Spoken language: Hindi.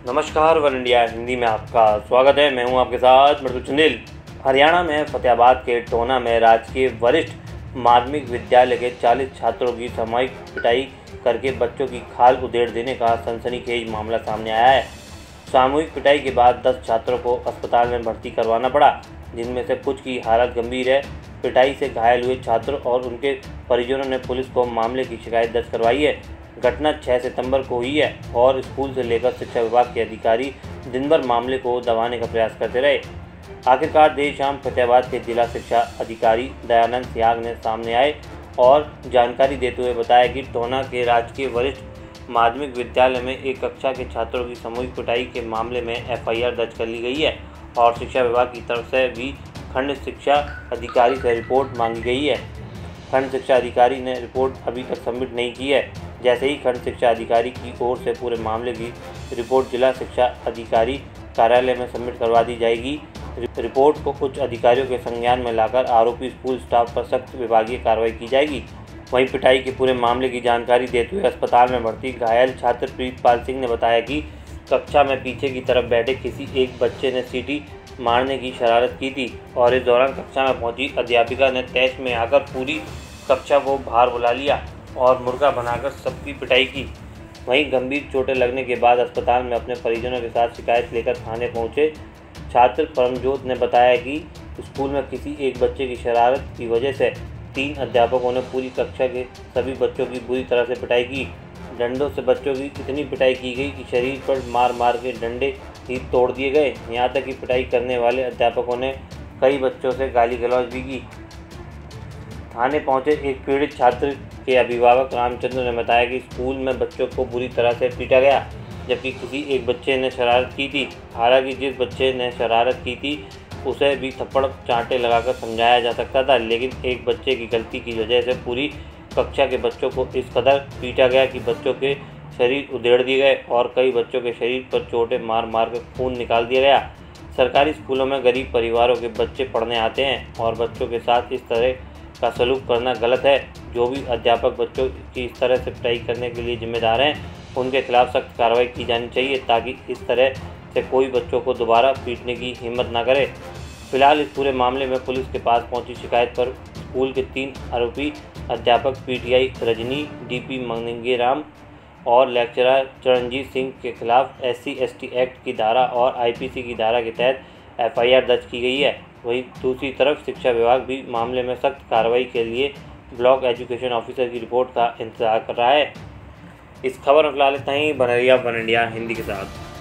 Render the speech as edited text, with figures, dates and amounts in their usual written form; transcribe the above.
नमस्कार, वन इंडिया हिंदी में आपका स्वागत है। मैं हूं आपके साथ मृदुल चंदेल। हरियाणा में फतेहाबाद के टोना में राजकीय वरिष्ठ माध्यमिक विद्यालय के 40 छात्रों की सामूहिक पिटाई करके बच्चों की खाल उधेड़ देने का सनसनीखेज मामला सामने आया है। सामूहिक पिटाई के बाद 10 छात्रों को अस्पताल में भर्ती करवाना पड़ा, जिनमें से कुछ की हालत गंभीर है। पिटाई से घायल हुए छात्र और उनके परिजनों ने पुलिस को मामले की शिकायत दर्ज करवाई है। घटना 6 सितंबर को हुई है और स्कूल से लेकर शिक्षा विभाग के अधिकारी दिन भर मामले को दबाने का प्रयास करते रहे। आखिरकार देर शाम फतेहाबाद के जिला शिक्षा अधिकारी दयानंद सियाग ने सामने आए और जानकारी देते हुए बताया कि टोना के राजकीय वरिष्ठ माध्यमिक विद्यालय में एक कक्षा के छात्रों की सामूहिक पिटाई के मामले में FIR दर्ज कर ली गई है और शिक्षा विभाग की तरफ से भी खंड शिक्षा अधिकारी से रिपोर्ट मांगी गई है। खंड शिक्षा अधिकारी ने रिपोर्ट अभी तक सबमिट नहीं की है। जैसे ही खंड शिक्षा अधिकारी की ओर से पूरे मामले की रिपोर्ट जिला शिक्षा अधिकारी कार्यालय में सबमिट करवा दी जाएगी। रिपोर्ट को उच्च अधिकारियों के संज्ञान में लाकर आरोपी स्कूल स्टाफ पर सख्त विभागीय कार्रवाई की जाएगी। वहीं पिटाई के पूरे मामले की जानकारी देते हुए अस्पताल में भर्ती घायल छात्र प्रीतपाल सिंह ने बताया कि कक्षा में पीछे की तरफ बैठे किसी एक बच्चे ने सीटी मारने की शरारत की थी और इस दौरान कक्षा में पहुंची अध्यापिका ने तैश में आकर पूरी कक्षा को बाहर बुला लिया और मुर्गा बनाकर सबकी पिटाई की। वहीं गंभीर चोटें लगने के बाद अस्पताल में अपने परिजनों के साथ शिकायत लेकर थाने पहुंचे छात्र परमजोत ने बताया कि स्कूल में किसी एक बच्चे की शरारत की वजह से 3 अध्यापकों ने पूरी कक्षा के सभी बच्चों की बुरी तरह से पिटाई की। डंडों से बच्चों की इतनी पिटाई की गई कि शरीर पर मार मार के डंडे ही तोड़ दिए गए। यहाँ तक कि पिटाई करने वाले अध्यापकों ने कई बच्चों से गाली गलौज भी की। थाने पहुंचे एक पीड़ित छात्र के अभिभावक रामचंद्र ने बताया कि स्कूल में बच्चों को बुरी तरह से पीटा गया, जबकि किसी एक बच्चे ने शरारत की थी। हालांकि जिस बच्चे ने शरारत की थी उसे भी थप्पड़ चांटे लगाकर समझाया जा सकता था, लेकिन एक बच्चे की गलती की वजह से पूरी कक्षा के बच्चों को इस कदर पीटा गया कि बच्चों के शरीर उधेड़ दिए गए और कई बच्चों के शरीर पर चोटें मार मार कर खून निकाल दिया गया। सरकारी स्कूलों में गरीब परिवारों के बच्चे पढ़ने आते हैं और बच्चों के साथ इस तरह का सलूक करना गलत है। जो भी अध्यापक बच्चों की इस तरह से पिटाई करने के लिए जिम्मेदार हैं, उनके खिलाफ सख्त कार्रवाई की जानी चाहिए ताकि इस तरह से कोई बच्चों को दोबारा पीटने की हिम्मत ना करे। फिलहाल इस पूरे मामले में पुलिस के पास पहुंची शिकायत पर स्कूल के 3 आरोपी अध्यापक PTI रजनी, DP मंगेराम और लेक्चरर चरणजीत सिंह के खिलाफ SC/ST एक्ट की धारा और IPC की धारा के तहत FIR दर्ज की गई है। वहीं दूसरी तरफ शिक्षा विभाग भी मामले में सख्त कार्रवाई के लिए ब्लॉक एजुकेशन ऑफिसर की रिपोर्ट का इंतजार कर रहा है। इस खबर में फिलहाल इतना ही। बने रहिए वन इंडिया हिंदी के साथ।